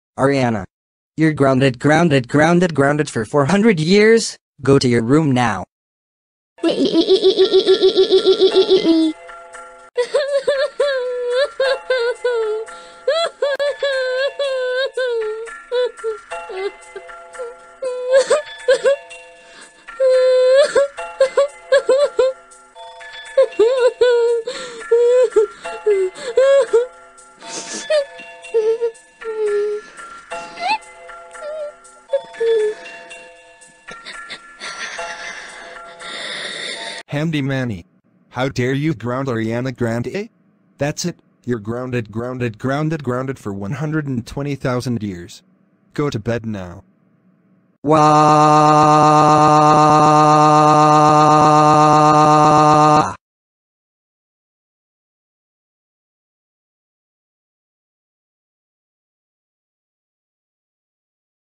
Ariana. You're grounded, grounded, grounded, grounded for 400 years. Go to your room now. Handy Manny. How dare you ground Ariana Grande? That's it, you're grounded, grounded, grounded, grounded for 120,000 years. Go to bed now. Wow.